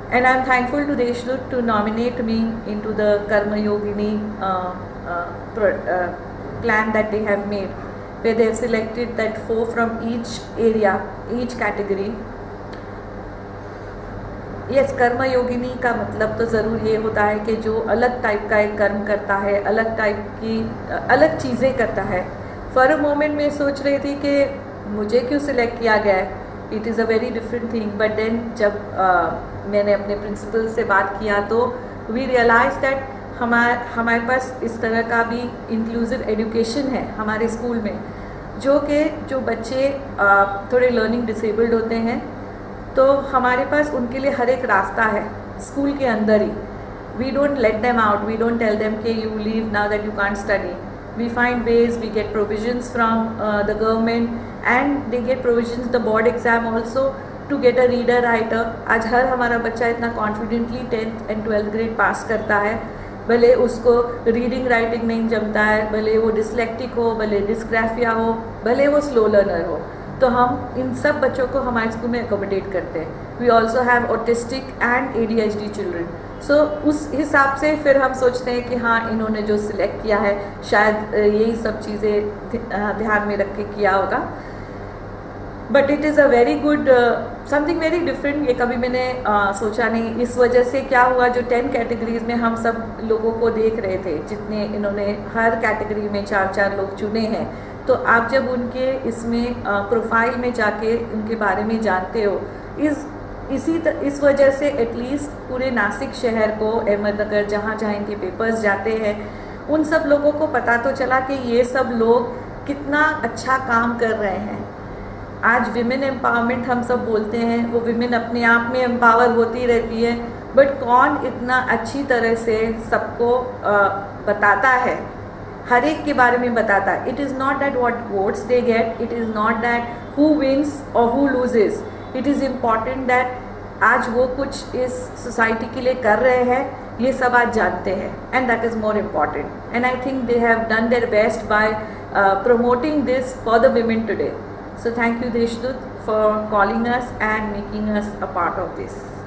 And I'm thankful to Deshdoot to nominate me into the Karmayogini plan that they have made, where they have selected that 4 from each area, each category. Yes, Karmayogini का मतलब तो ज़रूर ये होता है कि जो अलग टाइप का एक कर्म करता है, अलग टाइप की अलग चीज़ें करता है. फॉर अ मोमेंट मैं सोच रही थी कि मुझे क्यों सिलेक्ट किया गया है. It is a very different thing. But then जब मैंने अपने प्रिंसिपल से बात किया तो वी रियलाइज दैट हमारे पास इस तरह का भी इंक्लूसिव एजुकेशन है हमारे स्कूल में, जो बच्चे थोड़े लर्निंग डिसेबल्ड होते हैं, तो हमारे पास उनके लिए हर एक रास्ता है स्कूल के अंदर ही. We don't let them out, we don't tell them कि you leave now that you can't study. We find ways, we get provisions from the government and they get provisions the board exam also to get a reader writer. आज हर हमारा बच्चा इतना confidently 10th and 12th grade पास करता है, भले उसको reading writing नहीं जमता है, भले वो डिसलेक्टिक हो, भले डिस्ग्राफिया हो, भले वो स्लो लर्नर हो. तो हम इन सब बच्चों को हमारे स्कूल में अकोमोडेट करते हैं. We also have autistic and ADHD children. So उस हिसाब से फिर हम सोचते हैं कि हाँ, इन्होंने जो सिलेक्ट किया है शायद यही सब चीज़ें ध्यान में रख के किया होगा. But it is a very good something very different. ये कभी मैंने सोचा नहीं. इस वजह से क्या हुआ, जो 10 कैटेगरीज में हम सब लोगों को देख रहे थे, जितने इन्होंने हर कैटेगरी में 4-4 लोग चुने हैं, तो आप जब उनके इसमें प्रोफाइल में जाके उनके बारे में जानते हो, इस वजह से एटलीस्ट पूरे नासिक शहर को, अहमदनगर, जहाँ जहाँ इनके पेपर्स जाते हैं, उन सब लोगों को पता तो चला कि ये सब लोग कितना अच्छा काम कर रहे हैं. आज विमेन एम्पावरमेंट हम सब बोलते हैं, वो विमेन अपने आप में एम्पावर होती रहती है, बट कौन इतना अच्छी तरह से सबको बताता है, हर एक के बारे में बताता है. It is not that what votes they get, it is not that who wins और who loses. It is important that आज वो कुछ इस सोसाइटी के लिए कर रहे हैं, ये सब आज जानते हैं, and that is more important. And I think they have done their best by promoting this for the women today. So thank you Deshdoot for calling us and making us a part of this.